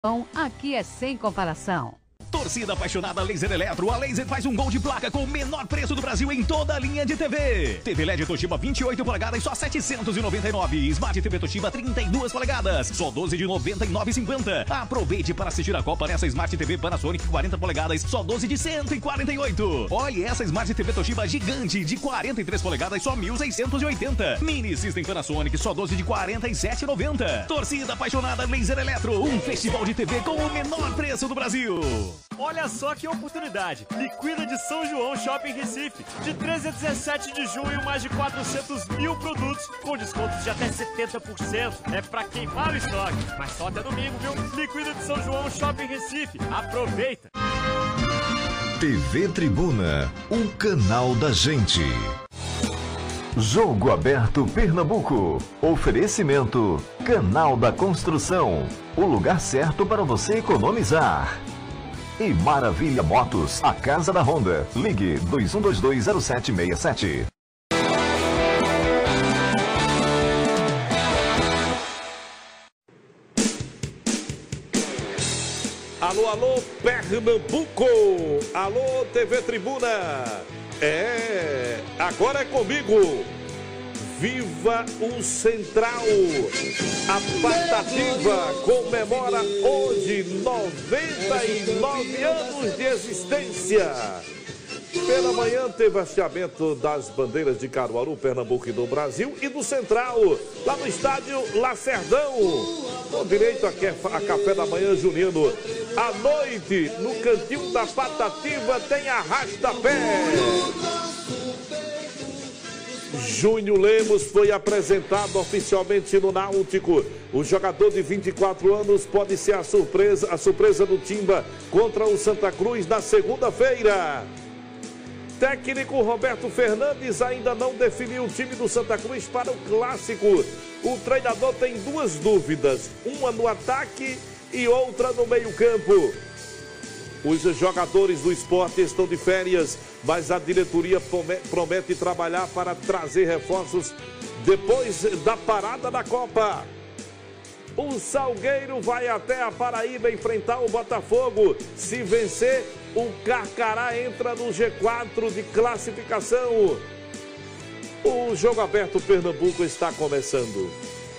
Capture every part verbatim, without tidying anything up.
Aqui é sem comparação. Torcida apaixonada Laser Eletro. A Laser faz um gol de placa com o menor preço do Brasil em toda a linha de T V. T V L E D Toshiba vinte e oito polegadas, só setecentos e noventa e nove. Smart T V Toshiba trinta e duas polegadas, só doze de noventa e nove e cinquenta. Aproveite para assistir a Copa nessa Smart T V Panasonic quarenta polegadas, só doze de cento e quarenta e oito. Olhe essa Smart T V Toshiba gigante de quarenta e três polegadas, só mil seiscentos e oitenta. Mini System Panasonic, só doze de quarenta e sete e noventa. Torcida apaixonada Laser Eletro, um festival de T V com o menor preço do Brasil. Olha só que oportunidade! Liquida de São João Shopping Recife. De treze a dezessete de junho, mais de quatrocentos mil produtos com descontos de até setenta por cento. É pra queimar o estoque, mas só até domingo, viu? Liquida de São João Shopping Recife. Aproveita! T V Tribuna, o canal da gente. Jogo Aberto Pernambuco. Oferecimento Canal da Construção. O lugar certo para você economizar. E Maravilha Motos, a casa da Honda. Ligue dois um dois dois zero sete seis sete. Alô, alô, Pernambuco! Alô, T V Tribuna! É, agora é comigo! Viva o Central! A Patativa comemora hoje noventa e nove anos de existência. Pela manhã teve hasteamento das bandeiras de Caruaru, Pernambuco e do Brasil e do Central, lá no estádio Lacerdão, com direito a café da manhã junino. À noite, no cantinho da Patativa, tem arrasta-pé. Júnior Lemos foi apresentado oficialmente no Náutico. O jogador de vinte e quatro anos pode ser a surpresa, a surpresa do Timba contra o Santa Cruz na segunda-feira. Técnico Roberto Fernandes ainda não definiu o time do Santa Cruz para o Clássico. O treinador tem duas dúvidas, uma no ataque e outra no meio-campo. Os jogadores do esporte estão de férias, mas a diretoria promete trabalhar para trazer reforços depois da parada da Copa. O Salgueiro vai até a Paraíba enfrentar o Botafogo. Se vencer, o Carcará entra no G quatro de classificação. O Jogo Aberto Pernambuco está começando.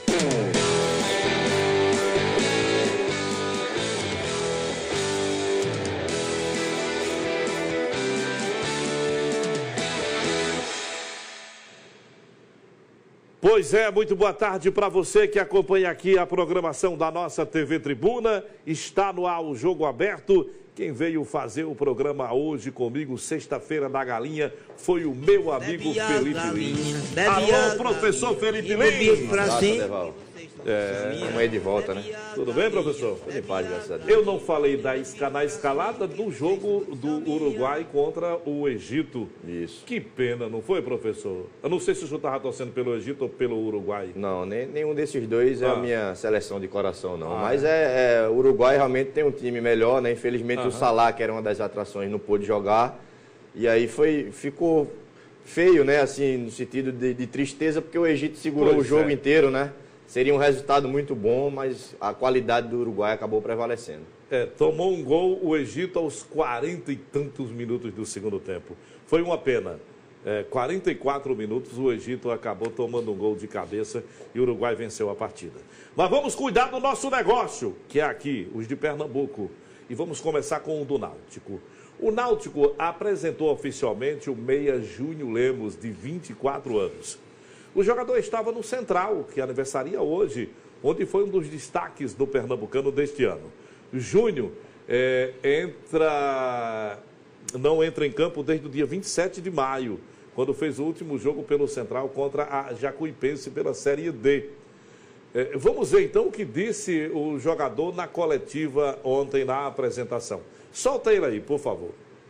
Pois é, muito boa tarde para você que acompanha aqui a programação da nossa T V Tribuna. Está no ar o Jogo Aberto. Quem veio fazer o programa hoje comigo, sexta-feira da Galinha, foi o meu amigo Felipe Lins. Alô, professor Felipe Lins. É, vamos aí de volta, né? Tudo bem, professor? Tudo em paz, graças a Deus. Eu não falei da, na escalada do jogo do Uruguai contra o Egito. Isso. Que pena, não foi, professor? Eu não sei se o senhor estava torcendo pelo Egito ou pelo Uruguai. Não, nem, nenhum desses dois é ah. a minha seleção de coração, não. Ah, Mas é. é, é, o Uruguai realmente tem um time melhor, né? Infelizmente Aham. o Salah, que era uma das atrações, não pôde jogar. E aí foi, ficou feio, né? Assim, no sentido de, de tristeza, porque o Egito segurou Pois o jogo é. inteiro, né? Seria um resultado muito bom, mas a qualidade do Uruguai acabou prevalecendo. É, tomou um gol o Egito aos quarenta e tantos minutos do segundo tempo. Foi uma pena. É, quarenta e quatro minutos, o Egito acabou tomando um gol de cabeça e o Uruguai venceu a partida. Mas vamos cuidar do nosso negócio, que é aqui, os de Pernambuco. E vamos começar com o do Náutico. O Náutico apresentou oficialmente o meia Júnior Lemos, de vinte e quatro anos. O jogador estava no Central, que aniversaria hoje, onde foi um dos destaques do pernambucano deste ano. Júnior é, entra, não entra em campo desde o dia vinte e sete de maio, quando fez o último jogo pelo Central contra a Jacuipense pela Série D. É, vamos ver então o que disse o jogador na coletiva ontem na apresentação. Solta ele aí, por favor.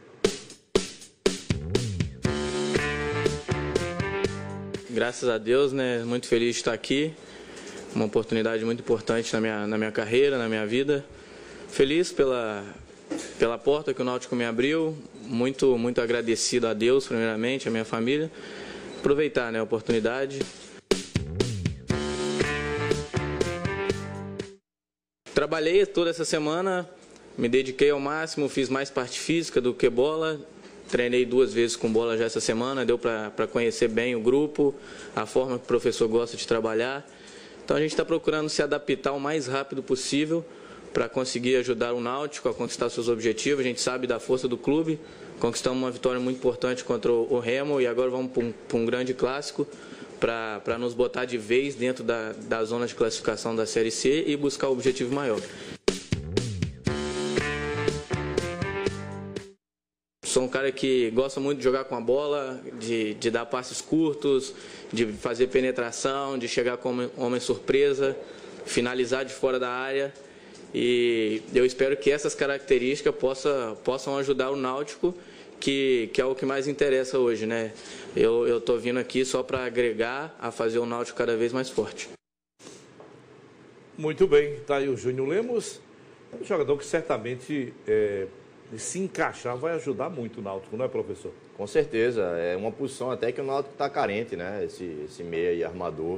Graças a Deus, né? Muito feliz de estar aqui. Uma oportunidade muito importante na minha, na minha carreira, na minha vida. Feliz pela, pela porta que o Náutico me abriu. Muito, muito agradecido a Deus, primeiramente, a minha família. Aproveitar, né, a oportunidade. trabalhei toda essa semana, me dediquei ao máximo, fiz mais parte física do que bola. Treinei duas vezes com bola já essa semana, deu para conhecer bem o grupo, a forma que o professor gosta de trabalhar. Então a gente está procurando se adaptar o mais rápido possível para conseguir ajudar o Náutico a conquistar seus objetivos. A gente sabe da força do clube, conquistamos uma vitória muito importante contra o Remo e agora vamos para um, para um grande clássico para nos botar de vez dentro da, da zona de classificação da Série C e buscar o objetivo maior. Sou um cara que gosta muito de jogar com a bola, de, de dar passes curtos, de fazer penetração, de chegar como homem surpresa, finalizar de fora da área. E eu espero que essas características possa, possam ajudar o Náutico, que, que é o que mais interessa hoje, né? Eu estou vindo aqui só para agregar a fazer o Náutico cada vez mais forte. Muito bem, está aí o Júnior Lemos, um jogador que certamente... É... se encaixar vai ajudar muito o Náutico, não é, professor? Com certeza, é uma posição até que o Náutico está carente, né? Esse, esse meia e armador.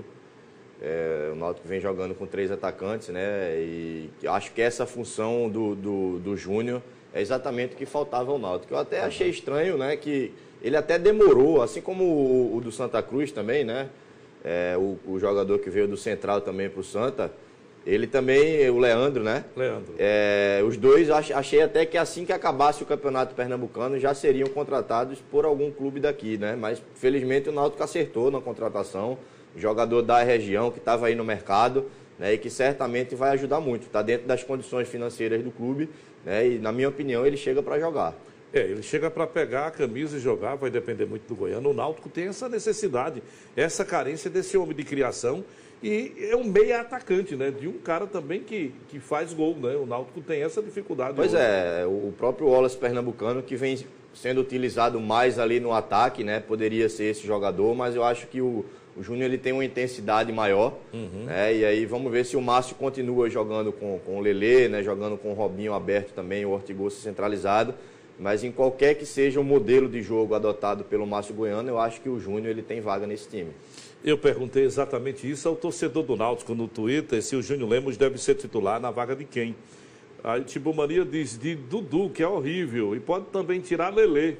É, o Náutico vem jogando com três atacantes, né? E acho que essa função do, do, do Júnior é exatamente o que faltava ao Náutico. Eu até achei estranho, né? Que ele até demorou, assim como o, o do Santa Cruz também, né? É, o, o jogador que veio do Central também para o Santa. Ele também, o Leandro, né? Leandro. É, os dois, achei até que assim que acabasse o Campeonato Pernambucano, já seriam contratados por algum clube daqui, né? Mas, felizmente, o Náutico acertou na contratação. Jogador da região que estava aí no mercado, né? E que certamente vai ajudar muito. Está dentro das condições financeiras do clube, né? E, na minha opinião, ele chega para jogar. É, ele chega para pegar a camisa e jogar, vai depender muito do Goiano. O Náutico tem essa necessidade, essa carência desse homem de criação. E é um meia atacante, né? De um cara também que, que faz gol, né? O Náutico tem essa dificuldade. Pois hoje. é, o próprio Wallace Pernambucano, que vem sendo utilizado mais ali no ataque, né? Poderia ser esse jogador, mas eu acho que o, o Júnior ele tem uma intensidade maior. Uhum. Né? E aí vamos ver se o Márcio continua jogando com, com o Lelê, né? Jogando com o Robinho aberto também, o Ortigosa centralizado. Mas em qualquer que seja o modelo de jogo adotado pelo Márcio Goiano, eu acho que o Júnior ele tem vaga nesse time. Eu perguntei exatamente isso ao torcedor do Náutico no Twitter, se o Júnior Lemos deve ser titular na vaga de quem. Aí o Tibomania diz de Dudu, que é horrível, e pode também tirar Lelê,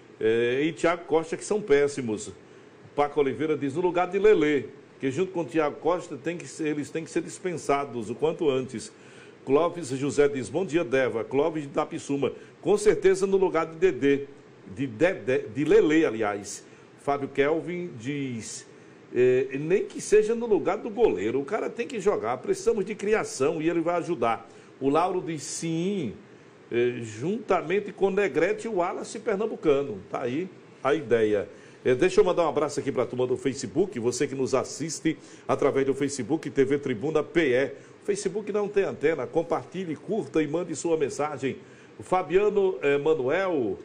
é, e Thiago Costa, que são péssimos. O Paco Oliveira diz no lugar de Lelê, que junto com o Thiago Costa tem que ser, eles têm que ser dispensados o quanto antes. Clóvis José diz, bom dia, Deva. Clóvis de Tapissuma, com certeza no lugar de Dedê, de, Dedé, de Lelê, aliás. Fábio Kelvin diz... É, nem que seja no lugar do goleiro, o cara tem que jogar, precisamos de criação e ele vai ajudar. O Lauro diz sim, é, juntamente com Negrete e o Wallace Pernambucano, tá aí a ideia. É, deixa eu mandar um abraço aqui para a turma do Facebook, você que nos assiste através do Facebook T V Tribuna P E. O Facebook não tem antena, compartilhe, curta e mande sua mensagem. O Fabiano é, Manuel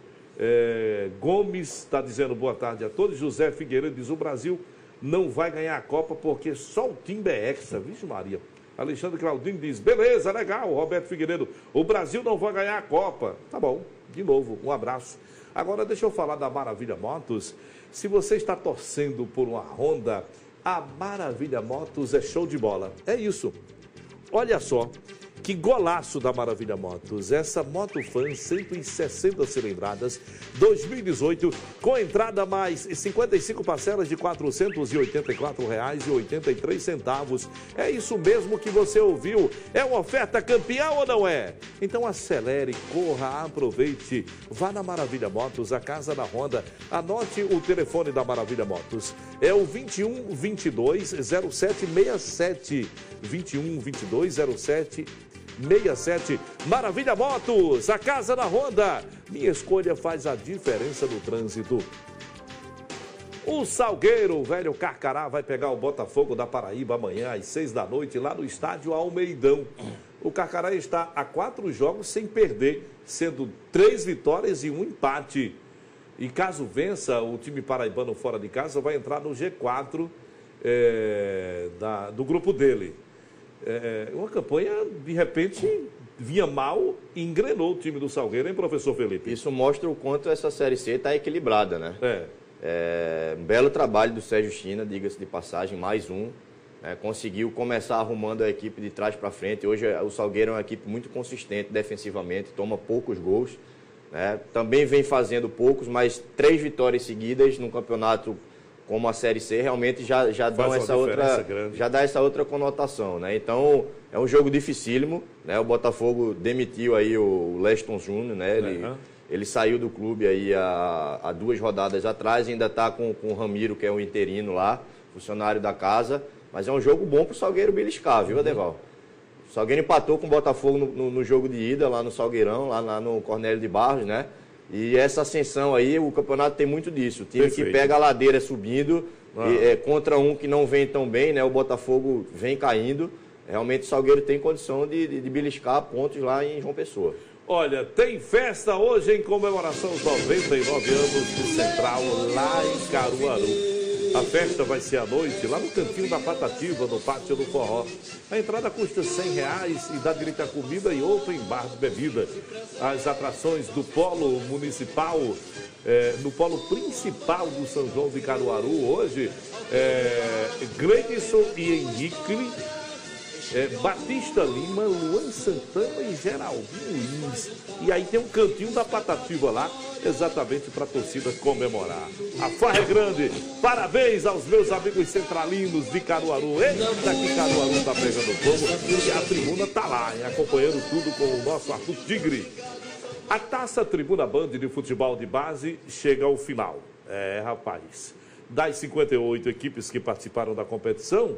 é, Gomes está dizendo boa tarde a todos. José Figueiredo diz o Brasil não vai ganhar a Copa porque só o Timba é hexa. Vixe Maria. Alexandre Claudinho diz, beleza, legal. Roberto Figueiredo, o Brasil não vai ganhar a Copa. Tá bom, de novo, um abraço. Agora deixa eu falar da Maravilha Motos. Se você está torcendo por uma Honda, a Maravilha Motos é show de bola. É isso. Olha só. Que golaço da Maravilha Motos. Essa Moto Fan cento e sessenta cilindradas, dois mil e dezoito, com entrada mais cinquenta e cinco parcelas de quatrocentos e oitenta e quatro reais e oitenta e três centavos. É isso mesmo que você ouviu. É uma oferta campeã ou não é? Então acelere, corra, aproveite. Vá na Maravilha Motos, a casa da Honda. Anote o telefone da Maravilha Motos. É o vinte e um, vinte e dois, zero sete sessenta e sete. vinte e um, vinte e dois, zero sete sessenta e sete. Maravilha Motos, a casa da Honda. Minha escolha faz a diferença no trânsito. O Salgueiro, o velho Carcará, vai pegar o Botafogo da Paraíba amanhã às seis da noite, lá no estádio Almeidão. O Carcará está a quatro jogos sem perder, sendo três vitórias e um empate. E caso vença, o time paraibano fora de casa vai entrar no G quatro é, da, do grupo dele. É, uma campanha, de repente, vinha mal e engrenou o time do Salgueiro, hein, professor Felipe? Isso mostra o quanto essa Série C está equilibrada, né? É. É, um belo trabalho do Sérgio China, diga-se de passagem, mais um. né? Conseguiu começar arrumando a equipe de trás para frente. Hoje o Salgueiro é uma equipe muito consistente defensivamente, toma poucos gols, né? Também vem fazendo poucos, mas três vitórias seguidas num campeonato como a Série C realmente já, já, dão essa outra, já dá essa outra conotação, né? Então é um jogo dificílimo, né? O Botafogo demitiu aí o Leston Júnior, né? Ele, uhum. ele saiu do clube aí há, há duas rodadas atrás, ainda está com, com o Ramiro, que é o interino lá, funcionário da casa, mas é um jogo bom para o Salgueiro beliscar, viu, Adeval? O Salgueiro empatou com o Botafogo no, no, no jogo de ida, lá no Salgueirão, lá, lá no Cornélio de Barros, né? E essa ascensão aí, o campeonato tem muito disso. O time Perfeito. que pega a ladeira subindo, ah. e, é, contra um que não vem tão bem, né? O Botafogo vem caindo. Realmente o Salgueiro tem condição de, de, de beliscar pontos lá em João Pessoa. Olha, tem festa hoje em comemoração aos noventa e nove anos do Central, lá em Caruaru. A festa vai ser à noite, lá no Cantinho da Patativa, no Pátio do Forró. A entrada custa cem reais e dá direito a comida e outro em bar de bebida. As atrações do Polo Municipal, é, no Polo Principal do São João de Caruaru, hoje, é, Gleidson e Henrique, é, Batista Lima, Luan Santana e Geraldinho Lins. E aí tem um Cantinho da Patativa lá, exatamente para a torcida comemorar. A farra é grande. Parabéns aos meus amigos centralinos de Caruaru. Eita, que Caruaru está pegando fogo. E a tribuna está lá, hein, acompanhando tudo com o nosso Arthur Tigre. A Taça Tribuna Band de Futebol de Base chega ao final. É, rapaz. Das cinquenta e oito equipes que participaram da competição,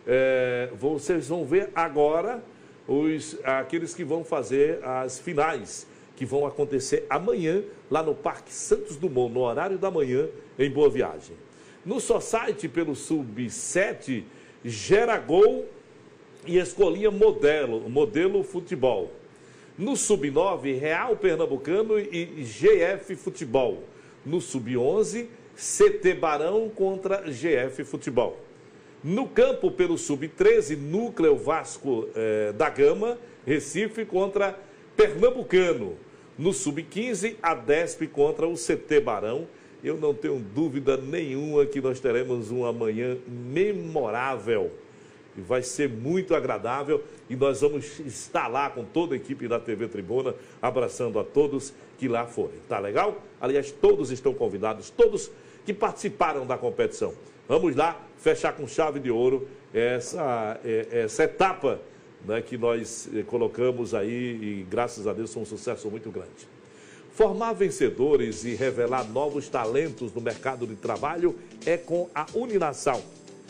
é, vocês vão ver agora os, aqueles que vão fazer as finais, que vão acontecer amanhã, lá no Parque Santos Dumont, no horário da manhã, em Boa Viagem. No Society, pelo Sub sete, Gera Gol e Escolinha Modelo, Modelo Futebol. No Sub nove, Real Pernambucano e G F Futebol. No Sub onze, C T Barão contra G F Futebol. No campo, pelo Sub treze, Núcleo Vasco eh, da Gama, Recife contra Pernambucano. No Sub quinze, a Desp contra o C T Barão. Eu não tenho dúvida nenhuma que nós teremos uma manhã memorável. E vai ser muito agradável. E nós vamos estar lá com toda a equipe da T V Tribuna, abraçando a todos que lá forem. Tá legal? Aliás, todos estão convidados, todos que participaram da competição. Vamos lá fechar com chave de ouro essa, essa etapa, né, que nós colocamos aí e, graças a Deus, foi um sucesso muito grande. Formar vencedores e revelar novos talentos no mercado de trabalho é com a Uninasal.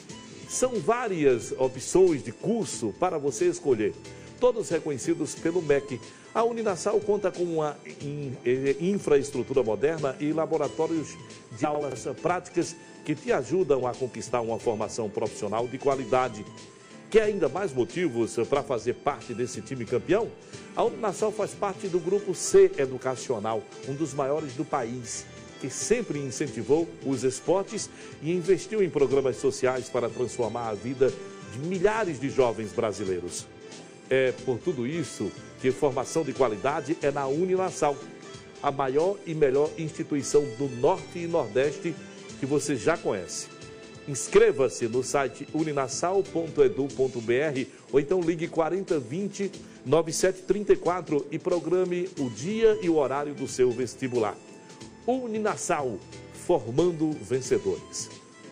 São várias opções de curso para você escolher, todos reconhecidos pelo M E C. A Uninasal conta com uma infraestrutura moderna e laboratórios de aulas práticas que te ajudam a conquistar uma formação profissional de qualidade. Quer ainda mais motivos para fazer parte desse time campeão? A Uninasal faz parte do Grupo C Educacional, um dos maiores do país, que sempre incentivou os esportes e investiu em programas sociais para transformar a vida de milhares de jovens brasileiros. É por tudo isso que formação de qualidade é na Uninasal, a maior e melhor instituição do Norte e Nordeste que você já conhece. Inscreva-se no site uninasal ponto edu ponto br ou então ligue quarenta vinte, noventa e sete trinta e quatro e programe o dia e o horário do seu vestibular. Uninasal, formando vencedores.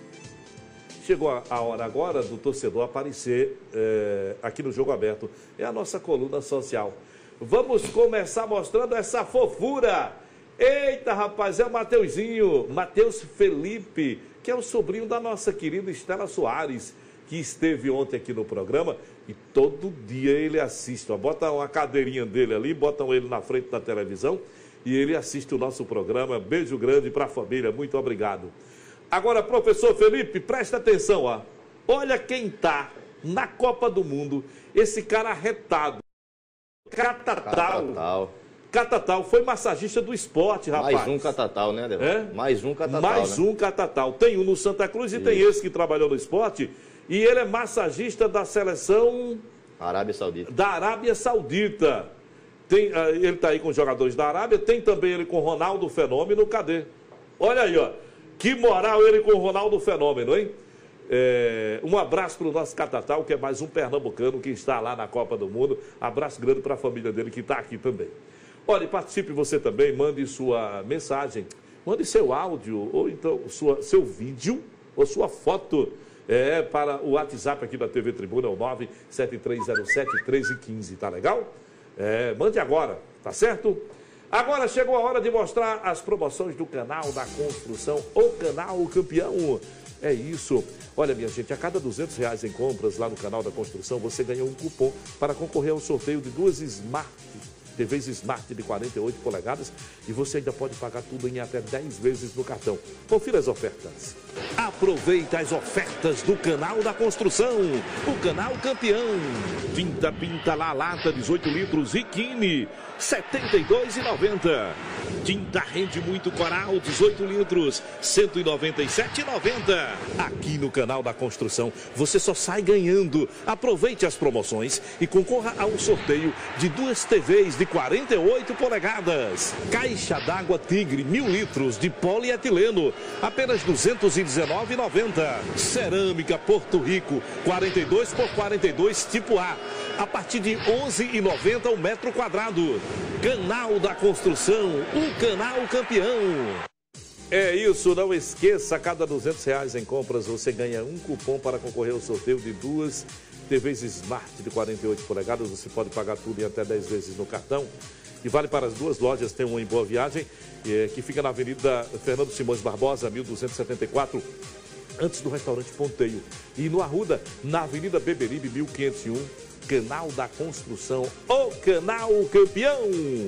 Chegou a hora agora do torcedor aparecer é, aqui no Jogo Aberto. É a nossa coluna social. Vamos começar mostrando essa fofura. Eita, rapaz, é o Mateuzinho, Mateus Felipe, que é o sobrinho da nossa querida Estela Soares, que esteve ontem aqui no programa e todo dia ele assiste. Ó, bota uma cadeirinha dele ali, botam ele na frente da televisão e ele assiste o nosso programa. Beijo grande para a família, muito obrigado. Agora, professor Felipe, presta atenção, ó. Olha quem tá na Copa do Mundo, esse cara arretado, Catatal. Catatal. Catatal, foi massagista do esporte, rapaz. Mais um Catatal, né, Adel? É? Mais um Catatal, Mais né? um Catatal. Tem um no Santa Cruz e Isso. tem esse que trabalhou no esporte. E ele é massagista da seleção... Arábia Saudita. Da Arábia Saudita. Tem, uh, ele está aí com os jogadores da Arábia. Tem também ele com o Ronaldo Fenômeno. Cadê? Olha aí, ó. Que moral ele com o Ronaldo Fenômeno, hein? É, um abraço para o nosso Catatal, que é mais um pernambucano que está lá na Copa do Mundo. Abraço grande para a família dele que está aqui também. Olha, participe você também, mande sua mensagem, mande seu áudio, ou então sua, seu vídeo, ou sua foto é, para o WhatsApp aqui da T V Tribuna, é o nove sete três zero sete, um três um cinco, tá legal? É, mande agora, tá certo? Agora chegou a hora de mostrar as promoções do Canal da Construção, o Canal Campeão. É isso. Olha, minha gente, a cada duzentos reais em compras lá no Canal da Construção, você ganha um cupom para concorrer ao sorteio de duas Smart T Vs Smart de quarenta e oito polegadas e você ainda pode pagar tudo em até dez vezes no cartão. Confira as ofertas. Aproveita as ofertas do Canal da Construção, o Canal Campeão. Tinta Pinta La Lata dezoito litros Riquini, setenta e dois reais e noventa centavos. Tinta Rende Muito Coral dezoito litros, cento e noventa e sete reais e noventa centavos. Aqui no Canal da Construção, você só sai ganhando. Aproveite as promoções e concorra ao sorteio de duas T Vs de quarenta e oito polegadas. Caixa d'água Tigre mil litros de polietileno, apenas duzentos e dezenove reais e noventa centavos. Cerâmica Porto Rico, quarenta e dois por quarenta e dois tipo A, a partir de onze reais e noventa centavos o metro quadrado. Canal da Construção, o canal campeão. É isso, não esqueça, a cada duzentos reais em compras você ganha um cupom para concorrer ao sorteio de duas T Vs Smart de quarenta e oito polegadas. Você pode pagar tudo em até dez vezes no cartão. E vale para as duas lojas, tem uma em Boa Viagem, que fica na Avenida Fernando Simões Barbosa, mil duzentos e setenta e quatro, antes do restaurante Ponteio. E no Arruda, na Avenida Beberibe, mil quinhentos e um, Canal da Construção, o canal campeão.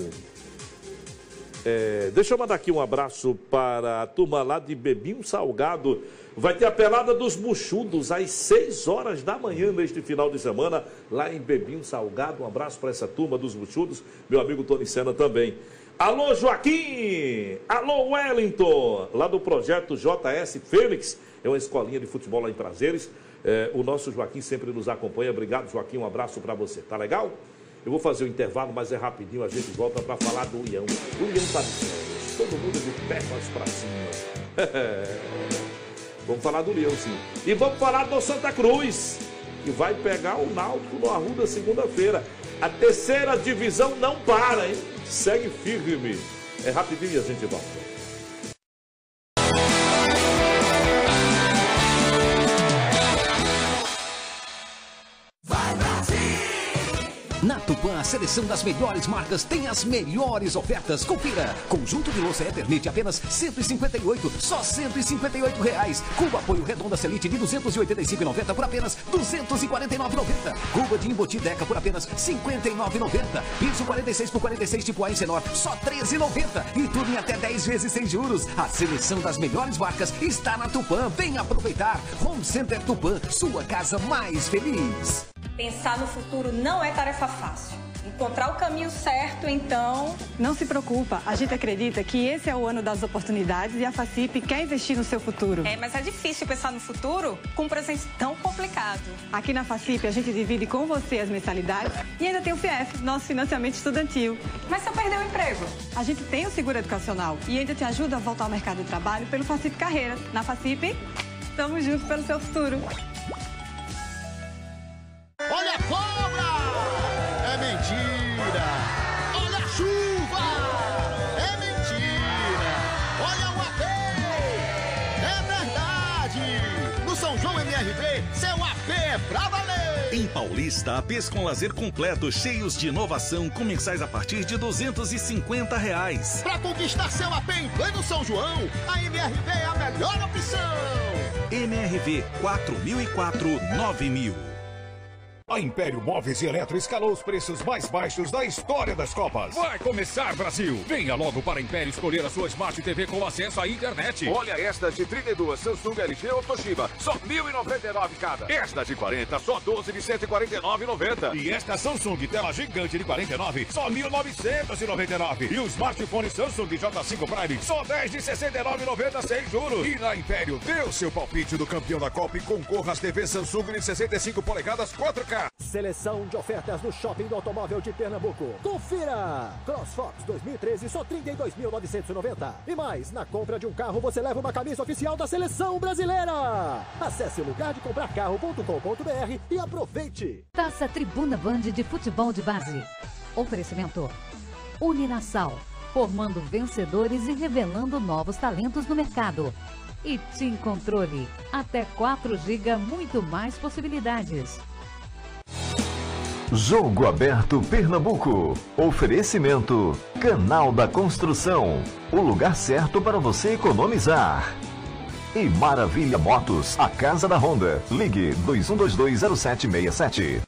É, deixa eu mandar aqui um abraço para a turma lá de Bebinho Salgado. Vai ter a pelada dos buchudos às seis horas da manhã neste final de semana, lá em Bebinho Salgado. Um abraço para essa turma dos buchudos, meu amigo Tony Senna também. Alô, Joaquim! Alô, Wellington! Lá do projeto J S Fênix, é uma escolinha de futebol lá em Prazeres. É, o nosso Joaquim sempre nos acompanha. Obrigado, Joaquim, um abraço para você. Tá legal? Eu vou fazer o intervalo, mas é rapidinho, a gente volta para falar do Leão. O Leão tá de férias, todo mundo de pernas para cima. Vamos falar do Leão, sim. E vamos falar do Santa Cruz, que vai pegar o Náutico no Arruda segunda-feira. A terceira divisão não para, hein? Segue firme. É rapidinho e a gente volta. Na Tupã, a seleção das melhores marcas tem as melhores ofertas. Confira. Conjunto de louça Eternit apenas cento e cinquenta e oito, só cento e cinquenta e oito reais. Cuba Apoio Redonda Selite de duzentos e oitenta e cinco reais e noventa centavos por apenas duzentos e quarenta e nove reais e noventa centavos. Cuba de Imboti Deca por apenas cinquenta e nove reais e noventa centavos. Piso quarenta e seis por quarenta e seis tipo A em Senor, só treze reais e noventa centavos. E tudo em até dez vezes sem juros. A seleção das melhores marcas está na Tupã. Vem aproveitar. Home Center Tupã, sua casa mais feliz. Pensar no futuro não é tarefa fácil. Encontrar o caminho certo, então... Não se preocupa, a gente acredita que esse é o ano das oportunidades e a Facip quer investir no seu futuro. É, mas é difícil pensar no futuro com um presente tão complicado. Aqui na Facip a gente divide com você as mensalidades e ainda tem o F I E F, nosso financiamento estudantil. Mas se eu perder o emprego? A gente tem o seguro educacional e ainda te ajuda a voltar ao mercado de trabalho pelo Facip Carreira. Na Facip, estamos juntos pelo seu futuro. Olha a cobra! É mentira! Olha a chuva! É mentira! Olha o A P! É verdade! No São João M R V, seu A P é pra valer! Em Paulista, A Pês com lazer completo, cheios de inovação, com mensais a partir de duzentos e cinquenta reais. Pra conquistar seu A P em pleno São João, a M R V é a melhor opção! M R V quatro mil e quatro, nove mil. A Império Móveis e Eletro escalou os preços mais baixos da história das Copas. Vai começar, Brasil! Venha logo para a Império escolher a sua Smart T V com acesso à internet. Olha esta de trinta e dois, Samsung, L G ou Toshiba, só mil e noventa e nove cada. Esta de quarenta, só doze de cento e quarenta e nove reais e noventa centavos. E esta Samsung tela gigante de quarenta e nove, só mil novecentos e noventa e nove. E o smartphone Samsung J cinco Prime, só dez de sessenta e nove reais e noventa centavos sem juros. E na Império, dê o seu palpite do campeão da Copa e concorra às T V Samsung de sessenta e cinco polegadas quatro K. placa. Seleção de ofertas no Shopping do Automóvel de Pernambuco. Confira! CrossFox dois mil e treze, só trinta e dois mil novecentos e noventa. E mais, na compra de um carro você leva uma camisa oficial da Seleção Brasileira. Acesse lugar de comprar carro ponto com ponto br e aproveite. Taça Tribuna Band de Futebol de Base. Oferecimento Uninasal, formando vencedores e revelando novos talentos no mercado. E Tim Controle, até quatro gigas, muito mais possibilidades. Jogo Aberto Pernambuco. Oferecimento Canal da Construção, o lugar certo para você economizar. E Maravilha Motos, a casa da Honda. Ligue dois um dois dois zero sete seis sete.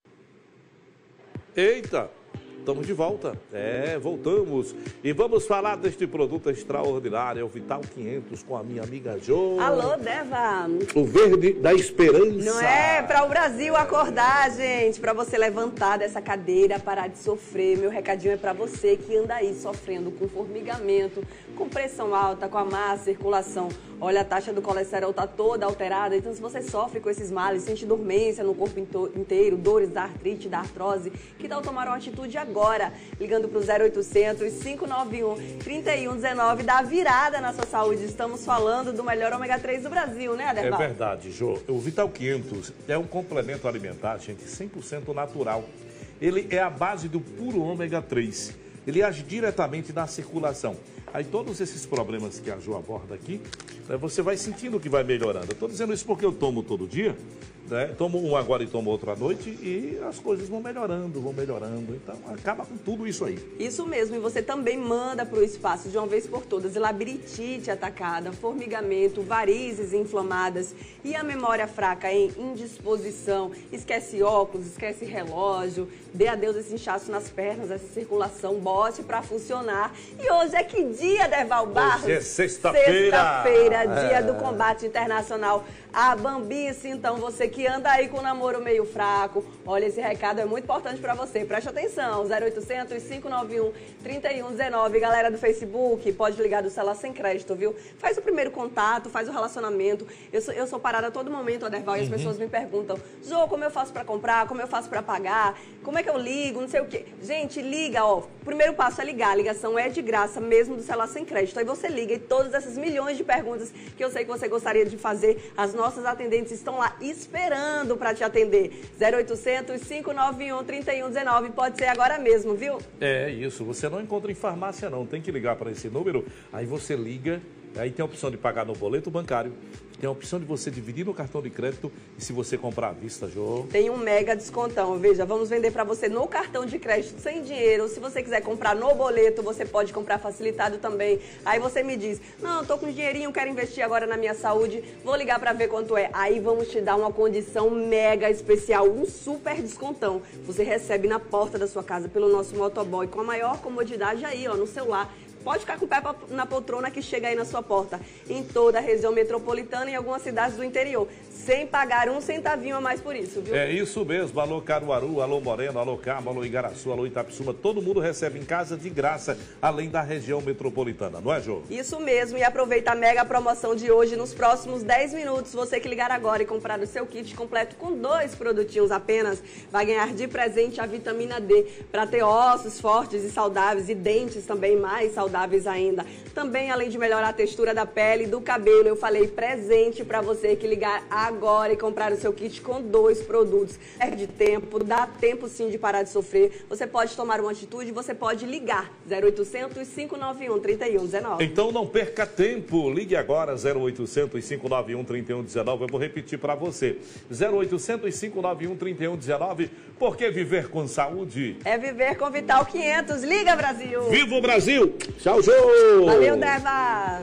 Eita! Estamos de volta. É, voltamos. E vamos falar deste produto extraordinário, é o Vital quinhentos, com a minha amiga Jo. Alô, Deva. O verde da esperança. Não é? Para o Brasil acordar, gente. Para você levantar dessa cadeira, parar de sofrer. Meu recadinho é para você que anda aí sofrendo com formigamento, com pressão alta, com a má circulação. Olha, a taxa do colesterol está toda alterada. Então, se você sofre com esses males, sente dormência no corpo inteiro, dores da artrite, da artrose, que tal tomar uma atitude agora? Ligando para o zero oitocentos, cinco nove um, três um um nove, dá virada na sua saúde. Estamos falando do melhor ômega três do Brasil, né, Aderval? É verdade, Jô. O Vital quinhentos é um complemento alimentar, gente, cem por cento natural. Ele é a base do puro ômega três. Ele age diretamente na circulação. Aí todos esses problemas que a Jo aborda aqui, né, você vai sentindo que vai melhorando. Eu estou dizendo isso porque eu tomo todo dia, né? Tomo um agora e tomo outro à noite e as coisas vão melhorando, vão melhorando. Então acaba com tudo isso aí. Isso mesmo, e você também manda para o espaço de uma vez por todas labirintite atacada, formigamento, varizes inflamadas e a memória fraca em indisposição. Esquece óculos, esquece relógio, dê adeus esse inchaço nas pernas, essa circulação, bote para funcionar. E hoje é que dia, Derval Barros? Hoje é sexta-feira. Sexta-feira, dia é. do combate internacional à bambice. Então, você que anda aí com o namoro meio fraco, olha, esse recado é muito importante para você. Preste atenção, zero oitocentos, cinco nove um, três um um nove. Galera do Facebook, pode ligar do celular sem crédito, viu? Faz o primeiro contato, faz o relacionamento. Eu sou, eu sou parada a todo momento, Aderval, e as Uhum. pessoas me perguntam, Jô, como eu faço para comprar? Como eu faço para pagar? Como é que eu ligo? Não sei o quê. Gente, liga, ó. O primeiro passo é ligar. A ligação é de graça, mesmo do celular sem crédito. Aí você liga e todas essas milhões de perguntas que eu sei que você gostaria de fazer, as nossas atendentes estão lá esperando para te atender. zero oitocentos, cinco nove um, três um um nove. Pode ser agora mesmo, viu? É isso, você não encontra em farmácia não, tem que ligar para esse número, aí você liga, aí tem a opção de pagar no boleto bancário, tem a opção de você dividir no cartão de crédito e se você comprar à vista, Jô... Tem um mega descontão, veja, vamos vender para você no cartão de crédito sem dinheiro, se você quiser comprar no boleto, você pode comprar facilitado também. Aí você me diz, não, tô com dinheirinho, quero investir agora na minha saúde, vou ligar para ver quanto é. Aí vamos te dar uma condição mega especial, um super descontão. Você recebe na porta da sua casa pelo nosso motoboy com a maior comodidade aí, ó, no celular. Pode ficar com o pé na poltrona que chega aí na sua porta, em toda a região metropolitana e em algumas cidades do interior, sem pagar um centavinho a mais por isso, viu? É isso mesmo, alô Caruaru, alô Moreno, alô Cabo, alô Igaraçu, alô Itapissuma, todo mundo recebe em casa de graça, além da região metropolitana, não é, Jô? Isso mesmo, e aproveita a mega promoção de hoje nos próximos dez minutos. Você que ligar agora e comprar o seu kit completo com dois produtinhos apenas, vai ganhar de presente a vitamina D, para ter ossos fortes e saudáveis e dentes também mais saudáveis ainda. Também, além de melhorar a textura da pele e do cabelo, eu falei presente para você que ligar agora e comprar o seu kit com dois produtos. Perde tempo, dá tempo sim de parar de sofrer. Você pode tomar uma atitude, você pode ligar zero oitocentos, cinco nove um, três um um nove. Então não perca tempo, ligue agora zero oitocentos, cinco nove um, três um um nove. Eu vou repetir para você, zero oitocentos, cinco nove um, três um um nove, porque viver com saúde é viver com Vital quinhentos. Liga, Brasil! Viva o Brasil! Tchau, Jô! Valeu, Deva!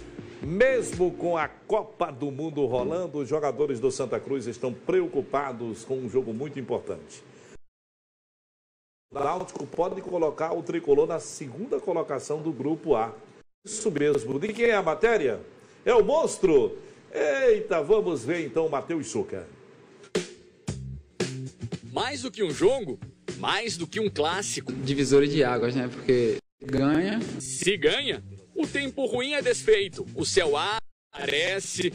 Mesmo com a Copa do Mundo rolando, os jogadores do Santa Cruz estão preocupados com um jogo muito importante. O Náutico pode colocar o tricolor na segunda colocação do Grupo A. Isso mesmo. De quem é a matéria? É o monstro? Eita, vamos ver então o Matheus Suca. Mais do que um jogo, mais do que um clássico. Divisor de águas, né? Porque ganha. Se ganha, o tempo ruim é desfeito. O céu aparece,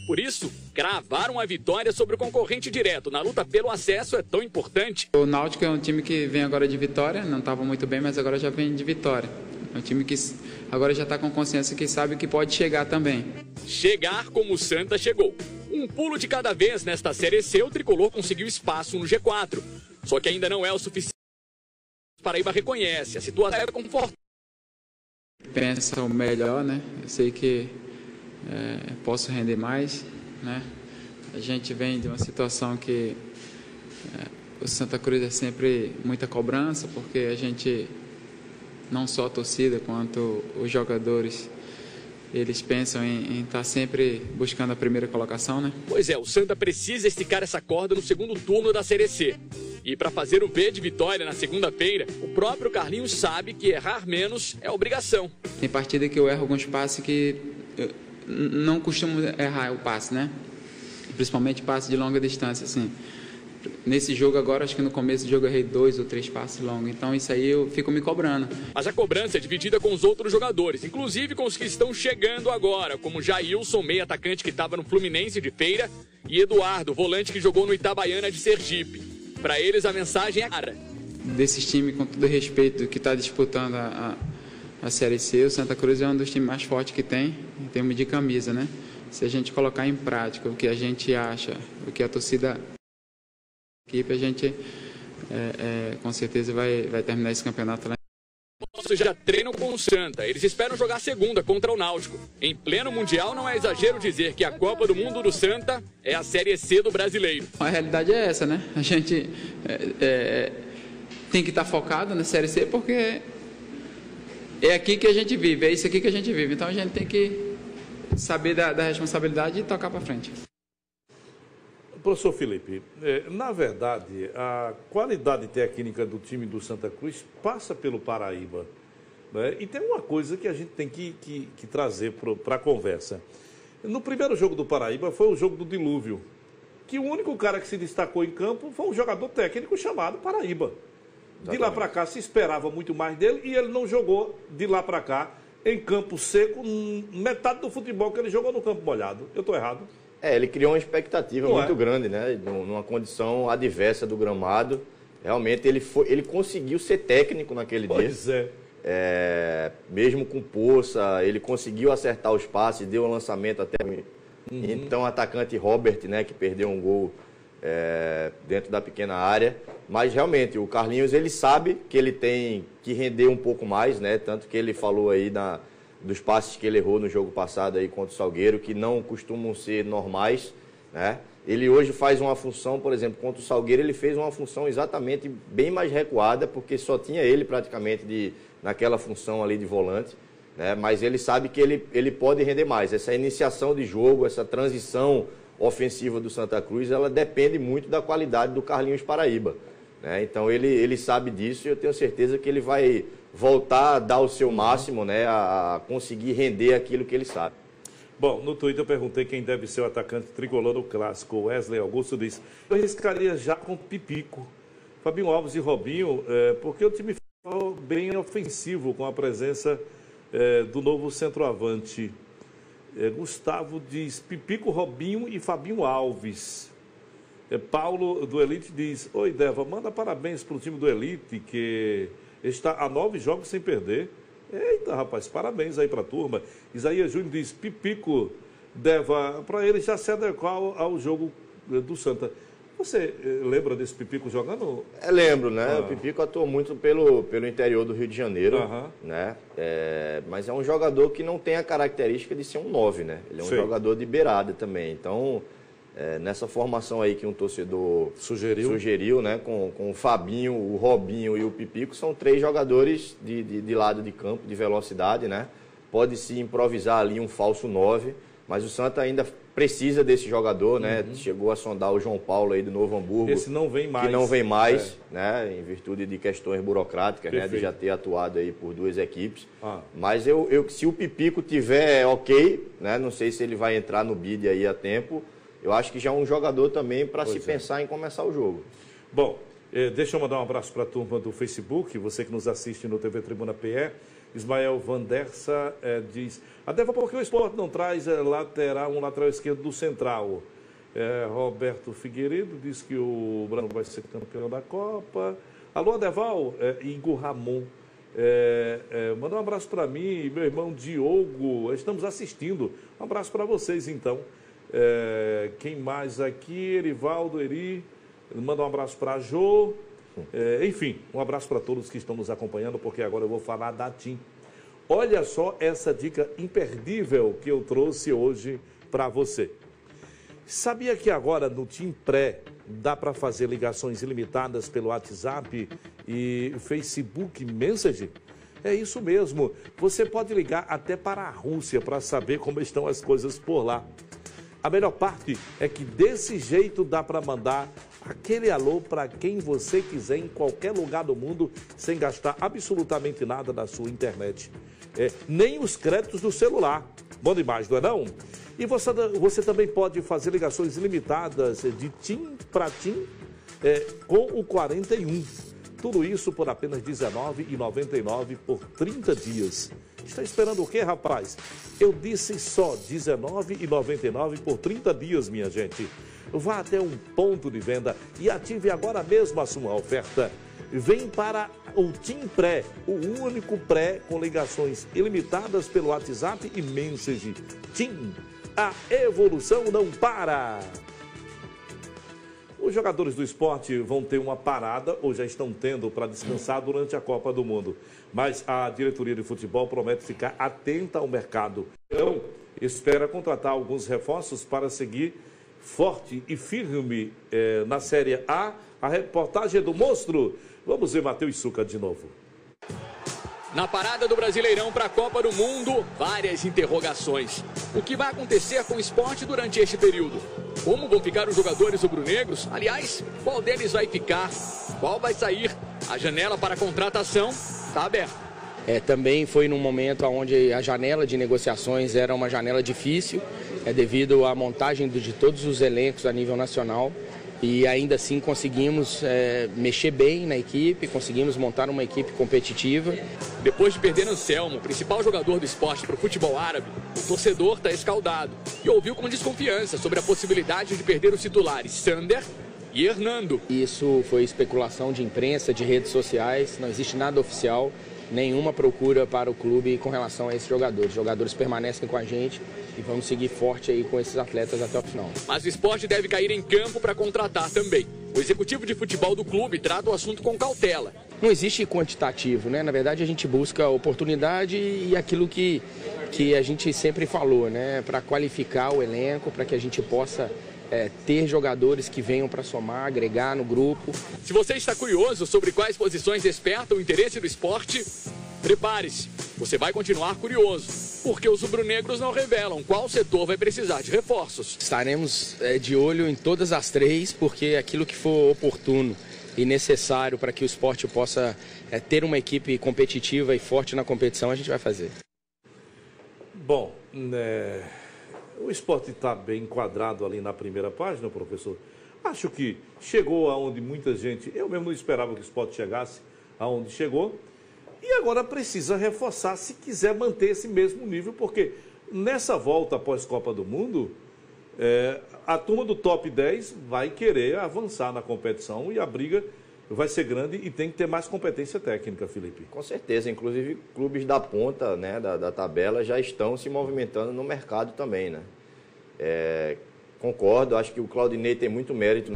Por isso, cravar uma vitória sobre o concorrente direto na luta pelo acesso é tão importante. O Náutico é um time que vem agora de vitória, não estava muito bem, mas agora já vem de vitória. É um time que agora já está com consciência que sabe que pode chegar também. Chegar como o Santa chegou. Um pulo de cada vez nesta Série C, o Tricolor conseguiu espaço no G quatro. Só que ainda não é o suficiente. Paraíba reconhece, a situação é confortável. Pensa o melhor, né? Eu sei que é, posso render mais, né? A gente vem de uma situação que é, o Santa Cruz é sempre muita cobrança, porque a gente, não só a torcida, quanto os jogadores, eles pensam em estar sempre buscando a primeira colocação, né? Pois é, o Santa precisa esticar essa corda no segundo turno da Série C. E para fazer o B de vitória na segunda-feira, o próprio Carlinhos sabe que errar menos é obrigação. Tem partida que eu erro alguns passes que eu não costumo errar o passe, né? Principalmente passe de longa distância, assim. Nesse jogo agora, acho que no começo do jogo eu errei dois ou três passes longos. Então isso aí eu fico me cobrando. Mas a cobrança é dividida com os outros jogadores, inclusive com os que estão chegando agora, como Jailson, meio atacante que estava no Fluminense de Feira, e Eduardo, volante que jogou no Itabaiana de Sergipe. Para eles a mensagem é clara. Desses times, com todo respeito, que está disputando a, a, a Série C, o Santa Cruz é um dos times mais fortes que tem, em termos de camisa, né? Se a gente colocar em prática o que a gente acha, o que a torcida... equipe, a gente é, é, com certeza vai, vai terminar esse campeonato lá. Os já treinam com o Santa. Eles esperam jogar segunda contra o Náutico. Em pleno Mundial, não é exagero dizer que a Copa do Mundo do Santa é a Série C do brasileiro. A realidade é essa, né? A gente é, é, tem que estar focado na Série C porque é aqui que a gente vive, é isso aqui que a gente vive. Então a gente tem que saber da, da responsabilidade e tocar para frente. Professor Felipe, na verdade, a qualidade técnica do time do Santa Cruz passa pelo Paraíba, né? E tem uma coisa que a gente tem que, que, que trazer para a conversa. No primeiro jogo do Paraíba foi o jogo do dilúvio, que o único cara que se destacou em campo foi um jogador técnico chamado Paraíba. De lá para cá se esperava muito mais dele e ele não jogou de lá para cá em campo seco, metade do futebol que ele jogou no campo molhado. Eu estou errado? É, ele criou uma expectativa Não muito é. grande, né? Numa condição adversa do gramado. Realmente ele, foi, ele conseguiu ser técnico naquele pois dia. É. É. Mesmo com poça, ele conseguiu acertar os passes, deu um lançamento até. Uhum. Então, o atacante Robert, né, que perdeu um gol é, dentro da pequena área. Mas realmente, o Carlinhos, ele sabe que ele tem que render um pouco mais, né? Tanto que ele falou aí na. dos passes que ele errou no jogo passado aí contra o Salgueiro, que não costumam ser normais, né? Ele hoje faz uma função, por exemplo, contra o Salgueiro, ele fez uma função exatamente bem mais recuada, porque só tinha ele praticamente de, naquela função ali de volante, né? Mas ele sabe que ele, ele pode render mais. Essa iniciação de jogo, essa transição ofensiva do Santa Cruz, ela depende muito da qualidade do Carlinhos Paraíba, né? Então ele, ele sabe disso e eu tenho certeza que ele vai voltar a dar o seu máximo, né, a conseguir render aquilo que ele sabe. Bom, no Twitter eu perguntei quem deve ser o atacante tricolor do clássico. Wesley Augusto disse, eu arriscaria já com Pipico, Fabinho Alves e Robinho, é, porque o time ficou bem ofensivo com a presença é, do novo centroavante. É, Gustavo diz Pipico, Robinho e Fabinho Alves. É, Paulo do Elite diz, oi Deva, manda parabéns para o time do Elite, que está a nove jogos sem perder. Eita, rapaz, parabéns aí para a turma. Isaías Júnior diz, Pipico, Deva, para ele já se adequar ao, ao jogo do Santa. Você eh, lembra desse Pipico jogando? É, lembro, né? Ah. O Pipico atuou muito pelo, pelo interior do Rio de Janeiro, Aham. né? É, mas é um jogador que não tem a característica de ser um nove, né? Ele é um Sim. jogador de beirada também. Então, é, nessa formação aí que um torcedor sugeriu, sugeriu né? Com, com o Fabinho, o Robinho e o Pipico, são três jogadores de, de, de lado de campo, de velocidade, né? Pode-se improvisar ali um falso nove, mas o Santa ainda precisa desse jogador, né? Uhum. Chegou a sondar o João Paulo aí do Novo Hamburgo. Esse não vem mais. Que não vem mais, é. né? Em virtude de questões burocráticas, Perfeito. né? De já ter atuado aí por duas equipes. Ah. Mas eu, eu, se o Pipico tiver ok, né? Não sei se ele vai entrar no bid aí a tempo. Eu acho que já é um jogador também para se é. pensar em começar o jogo. Bom, É, deixa eu mandar um abraço para a turma do Facebook, você que nos assiste no T V Tribuna P E. Ismael Vandersa é, diz, até porque o Sport não traz é, lateral, um lateral esquerdo do Central. É, Roberto Figueiredo diz que o Branco vai ser campeão da Copa. Alô, Adeval, é, Igor Ramon. É, é, manda um abraço para mim e meu irmão Diogo. Estamos assistindo. Um abraço para vocês, então. É, quem mais aqui? Erivaldo, Eri. Manda um abraço para a Jô. É, enfim, um abraço para todos que estão nos acompanhando, porque agora eu vou falar da TIM. Olha só essa dica imperdível que eu trouxe hoje para você. Sabia que agora no TIM Pré dá para fazer ligações ilimitadas pelo WhatsApp e Facebook Messenger? É isso mesmo. Você pode ligar até para a Rússia para saber como estão as coisas por lá. A melhor parte é que desse jeito dá para mandar aquele alô para quem você quiser em qualquer lugar do mundo sem gastar absolutamente nada da sua internet. É, nem os créditos do celular. Bom demais, não é não? E você, você também pode fazer ligações ilimitadas de TIM para TIM é, com o quarenta e um. Tudo isso por apenas dezenove reais e noventa e nove centavos por trinta dias. Está esperando o quê, rapaz? Eu disse só dezenove reais e noventa e nove centavos por trinta dias, minha gente. Vá até um ponto de venda e ative agora mesmo a sua oferta. Vem para o TIM Pré, o único pré com ligações ilimitadas pelo WhatsApp e Message. TIM, a evolução não para! Os jogadores do esporte vão ter uma parada, ou já estão tendo, para descansar durante a Copa do Mundo. Mas a diretoria de futebol promete ficar atenta ao mercado. Então, espera contratar alguns reforços para seguir forte e firme eh, na Série A. A reportagem do Monstro. Vamos ver Matheus Suca de novo. Na parada do Brasileirão para a Copa do Mundo, várias interrogações. O que vai acontecer com o esporte durante este período? Como vão ficar os jogadores rubro-negros? Aliás, qual deles vai ficar? Qual vai sair? A janela para contratação está aberta. É, também foi num momento onde a janela de negociações era uma janela difícil, é, devido à montagem de todos os elencos a nível nacional. E ainda assim conseguimos é, mexer bem na equipe, conseguimos montar uma equipe competitiva. Depois de perder Anselmo, principal jogador do esporte para o futebol árabe, o torcedor está escaldado e ouviu com desconfiança sobre a possibilidade de perder os titulares Sander e Hernando. Isso foi especulação de imprensa, de redes sociais, não existe nada oficial, nenhuma procura para o clube com relação a esses jogadores. Os jogadores permanecem com a gente e vamos seguir forte aí com esses atletas até o final. Mas o esporte deve cair em campo para contratar também. O executivo de futebol do clube trata o assunto com cautela. Não existe quantitativo, né? Na verdade a gente busca oportunidade e aquilo que, que a gente sempre falou, né? Para qualificar o elenco, para que a gente possa É, ter jogadores que venham para somar, agregar no grupo. Se você está curioso sobre quais posições despertam o interesse do esporte, prepare-se, você vai continuar curioso, porque os rubro-negros não revelam qual setor vai precisar de reforços. Estaremos é, de olho em todas as três, porque aquilo que for oportuno e necessário para que o esporte possa é, ter uma equipe competitiva e forte na competição, a gente vai fazer. Bom, né... o esporte está bem enquadrado ali na primeira página, professor. Acho que chegou aonde muita gente... Eu mesmo não esperava que o esporte chegasse aonde chegou. E agora precisa reforçar se quiser manter esse mesmo nível, porque nessa volta após Copa do Mundo, é, a turma do top dez vai querer avançar na competição e a briga vai ser grande e tem que ter mais competência técnica, Felipe. Com certeza, inclusive clubes da ponta, né, da, da tabela já estão se movimentando no mercado também, né? É, concordo, acho que o Claudinei tem muito mérito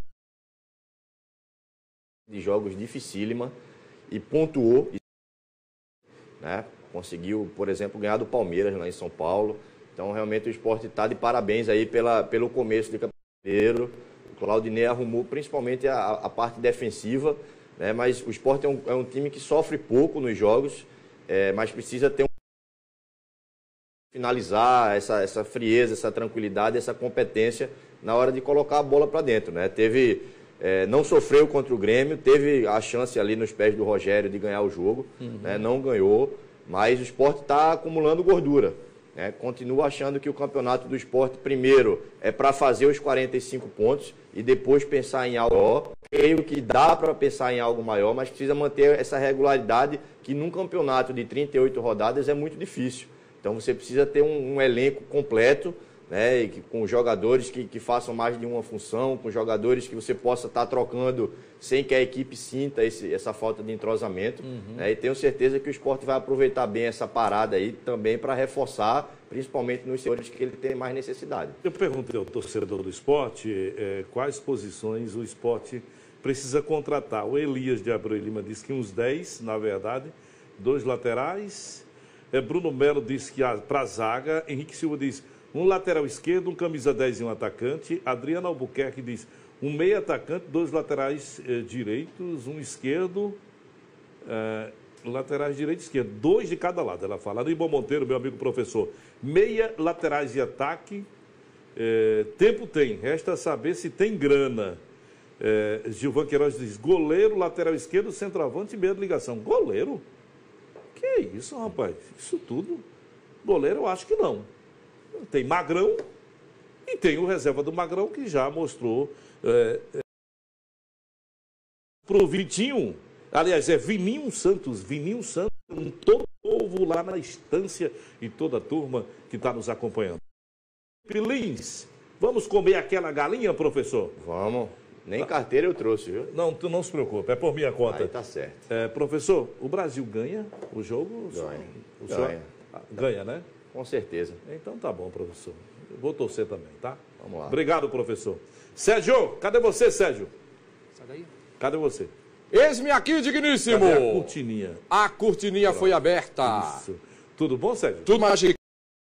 de jogos dificílima e pontuou, né? Conseguiu, por exemplo, ganhar do Palmeiras lá em São Paulo. Então, realmente, o esporte está de parabéns aí pela, pelo começo de campeonato. O Claudinei arrumou principalmente a, a parte defensiva, né? Mas o esporte é um, é um time que sofre pouco nos jogos, é, mas precisa ter um... finalizar essa, essa frieza, essa tranquilidade, essa competência na hora de colocar a bola para dentro, né? Teve, é, não sofreu contra o Grêmio, teve a chance ali nos pés do Rogério de ganhar o jogo, uhum. né? Não ganhou, mas o esporte está acumulando gordura. né? Continuo achando que o campeonato do esporte, primeiro, é para fazer os quarenta e cinco pontos e depois pensar em algo maior. Creio que dá para pensar em algo maior, mas precisa manter essa regularidade que num campeonato de trinta e oito rodadas é muito difícil. Então você precisa ter um, um elenco completo, né, e que, com jogadores que, que façam mais de uma função, com jogadores que você possa estar trocando sem que a equipe sinta esse, essa falta de entrosamento. Uhum. Né, e tenho certeza que o esporte vai aproveitar bem essa parada aí também para reforçar, principalmente nos setores que ele tem mais necessidade. Eu perguntei ao torcedor do esporte é, quais posições o esporte precisa contratar. O Elias de Abreu Lima disse que uns dez, na verdade, dois laterais. É, Bruno Melo disse que para a zaga. Henrique Silva diz um lateral esquerdo, um camisa dez e um atacante. Adriana Albuquerque diz um meio atacante, dois laterais eh, direitos, um esquerdo, eh, laterais direito e esquerdo, dois de cada lado, ela fala. Aníbal Monteiro, meu amigo professor, meia, laterais e ataque, eh, tempo tem, resta saber se tem grana. Eh, Gilvan Queiroz diz goleiro, lateral esquerdo, centroavante e meia de ligação. Goleiro? Que isso, rapaz? Isso tudo? Goleiro eu acho que não. Tem Magrão e tem o reserva do Magrão que já mostrou é, é, pro Vitinho, aliás, é Vininho Santos, Vininho Santos, um todo povo lá na estância e toda a turma que está nos acompanhando. Pilins, vamos comer aquela galinha, professor? Vamos. Nem carteira eu trouxe, viu? Não, tu não se preocupe, é por minha conta. Aí tá certo. É, professor, o Brasil ganha o jogo? Ganha. O senhor... Ganha. Ganha, né? Com certeza. Então tá bom, professor. Eu vou torcer também, tá? Vamos lá. Obrigado, professor. Sérgio, cadê você, Sérgio? Sai daí. Cadê você? Eis-me aqui, digníssimo. Cadê a cortininha? A cortininha Pronto. Foi aberta. Isso. Tudo bom, Sérgio? Tudo mágico.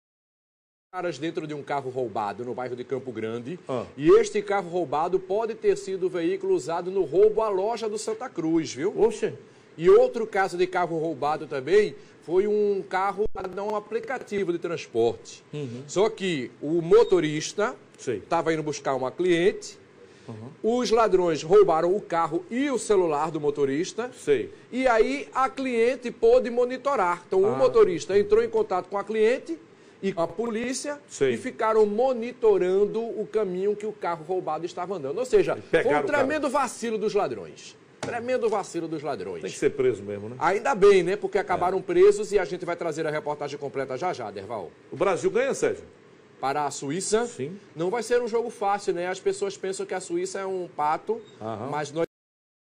Caras dentro de um carro roubado no bairro de Campo Grande. Ah. E este carro roubado pode ter sido o veículo usado no roubo à loja do Santa Cruz, viu? Oxe. E outro caso de carro roubado também foi um carro, um aplicativo de transporte. Uhum. Só que o motorista estava indo buscar uma cliente, uhum. Os ladrões roubaram o carro e o celular do motorista. Sei. E aí a cliente pôde monitorar. Então ah. o motorista entrou em contato com a cliente e com a polícia Sei. E ficaram monitorando o caminho que o carro roubado estava andando. Ou seja, foi um tremendo vacilo dos ladrões. Tremendo vacilo dos ladrões. Tem que ser preso mesmo, né? Ainda bem, né? Porque acabaram é. presos e a gente vai trazer a reportagem completa já já, Derval. O Brasil ganha, Sérgio? Para a Suíça, Sim. não vai ser um jogo fácil, né? As pessoas pensam que a Suíça é um pato, Aham. mas nós...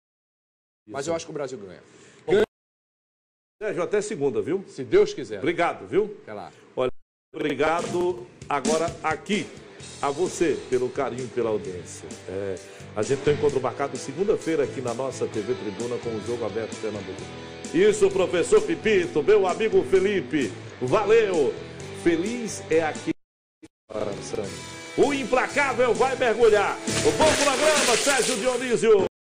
Mas eu acho que o Brasil ganha. ganha. Sérgio, até segunda, viu? Se Deus quiser. Obrigado, viu? Até lá. Olha, obrigado agora aqui a você pelo carinho e pela audiência. É, a gente tem um encontro marcado segunda-feira aqui na nossa T V Tribuna com o Jogo Aberto Pernambuco. Isso, professor Pipito, meu amigo Felipe, valeu! Feliz é aquele... O implacável vai mergulhar. O bom programa, Sérgio Dionísio.